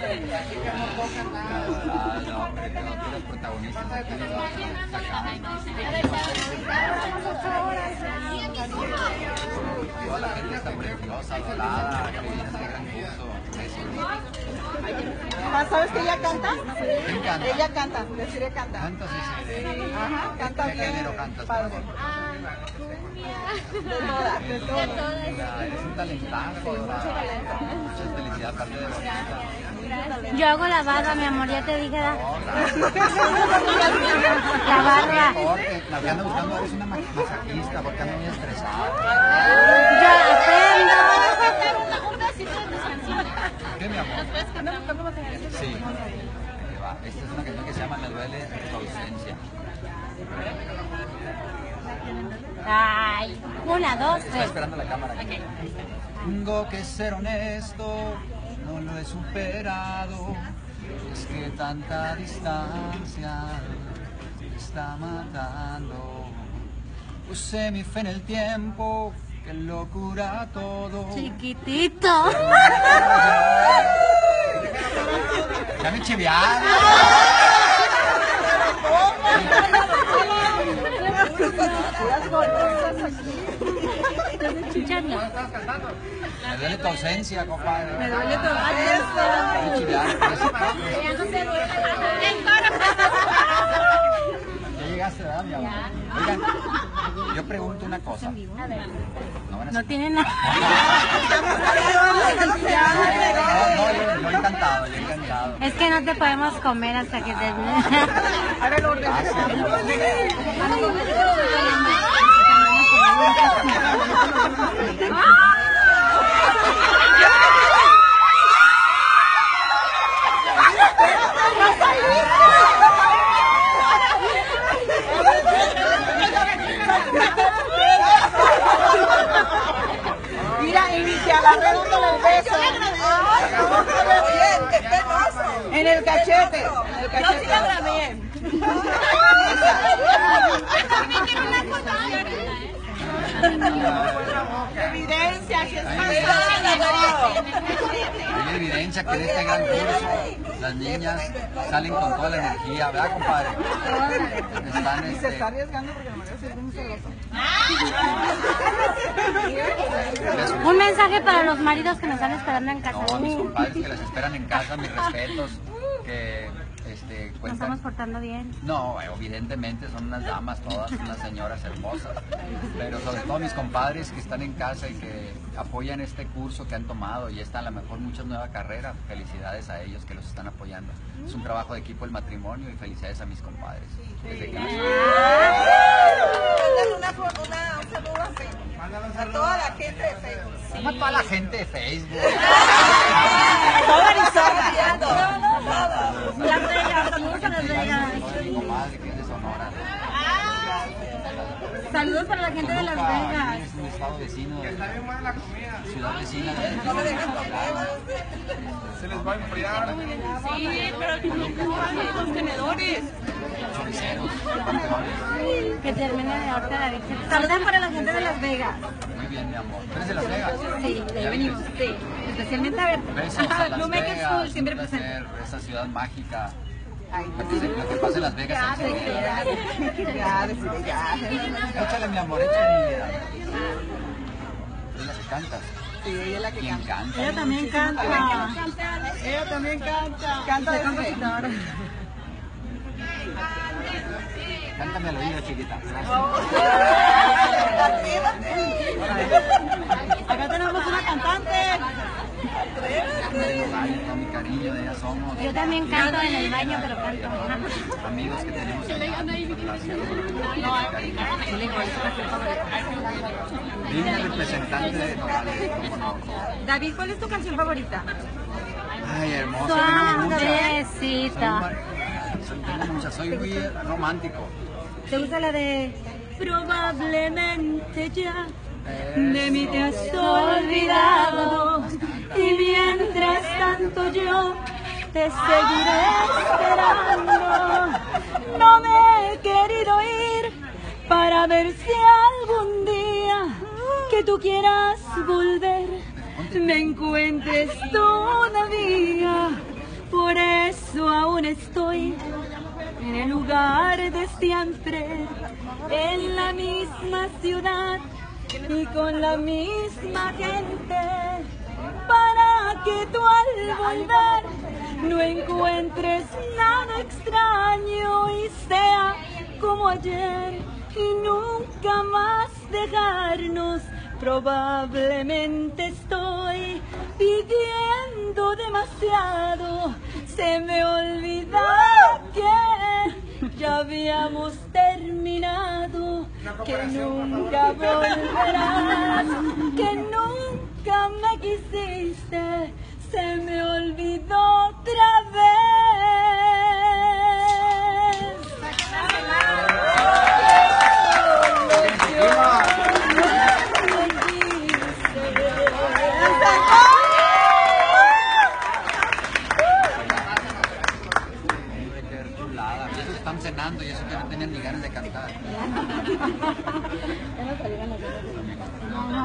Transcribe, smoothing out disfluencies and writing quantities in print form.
los protagonistas aquí los vamos a sacar. Toda la gente está preciosa, adorada, que viene a este gran curso. ¿Sabes que ella canta? ¿Quién canta? Ella canta, decirle canta. ¿Canta? Sí. Ajá, canta ¿Qué bien. género cantas? Padre. De todas. Eres un talentazo. Muchas felicidades, aparte de bonita. Yo hago la barba, mi amor, ya te dije. La barba. La que anda buscando es una masajista porque anda muy estresada. Yo aprendo. Un pedacito de tus canciones. ¿Qué, mi amor? ¿Nos puedes cantar una? Sí. Ahí va. Esta es una canción que se llama Me duele tu ausencia. Ay, 1, 2, Estoy 3. esperando la cámara. Tengo que ser honesto, no lo he superado. Es que tanta distancia me está matando. Puse mi fe en el tiempo, que lo cura todo. Chiquitito. Ya me chivearon. Me duele tu ausencia, compadre. Me duele tu ausencia. Me chivearon. Ya no se duele. Ya llegaste, ¿verdad, mi amor? Oigan, yo pregunto una cosa. No van a No tiene nada. yo encantado, yo encantado. Es que no te podemos comer hasta que te... Ahora lo ordenamos. Mira, y te agarré dándole el beso. En el cachete. Yo sí la grabé. Evidencia que es Hay evidencia que en este gran curso las niñas salen con toda la energía, ¿verdad, compadre? Están, Y se está arriesgando porque la María se es muy celosa. Un mensaje para los maridos que nos están esperando en casa. No, a mis compadres que las esperan en casa, mis respetos, que Nos cuentan. estamos portando bien. No, evidentemente son unas damas todas, unas señoras hermosas, pero sobre todo mis compadres que están en casa y que apoyan este curso que han tomado y están a lo mejor muchas nuevas carreras. Felicidades a ellos que los están apoyando. Es un trabajo de equipo el matrimonio y felicidades a mis compadres. Desde que Mándale un saludo a Facebook. A toda la gente de Facebook. ¿Cómo toda la gente de Facebook? Toda Arizona. Las Vegas, saludos a Las Vegas. Mi comadre que es de Sonora. Saludos para la gente de Las Vegas. Es un estado vecino. Está bien buena la comida. Ciudad vecina. Se les va a enfriar. Sí, pero los tenedores. Choriceros, campeones. Que termine de ahorita la Virgen. Saludos para la gente de Las Vegas. Muy bien, mi amor. ¿Tú eres de Las Vegas? Sí, de ahí Ya venimos. vives. Sí, especialmente a ver. Besos a Las No me quedes Vegas, full, siempre un placer, presente. esa ciudad mágica. Ay, Lo que pasa en Las Vegas. ya, decirle ya. Échale, mi amor, échale mi vida. Es la que cantas. Sí, ella es la que ¿Quién canta. canta? Ella también canta. Ella también canta. Canta de compositora. Cántame al oído, chiquita. Acá tenemos una cantante. Con mi cariño, de ella somos. Yo también canto en el baño, pero canto. Amigos que tenemos allá. Gracias. Dime representante de Nogales, ¿cómo no? David, ¿cuál es tu canción favorita? Ay, hermosa. Suavecita. Tengo muchas, soy muy romántico. ¿Te gusta la de probablemente ya de mí te has olvidado y mientras tanto yo te seguiré esperando? No me he querido ir para ver si algún día que tú quieras volver me encuentres todavía lugar de siempre, en la misma ciudad y con la misma gente, para que tú al volver no encuentres nada extraño y sea como ayer y nunca más dejarnos. Probablemente estoy pidiendo demasiado, se me olvida que ya habíamos terminado, que nunca volverás, que nunca me quisiste, se me olvidó otra vez. Están cenando y eso que no tenían ni ganas de cantar.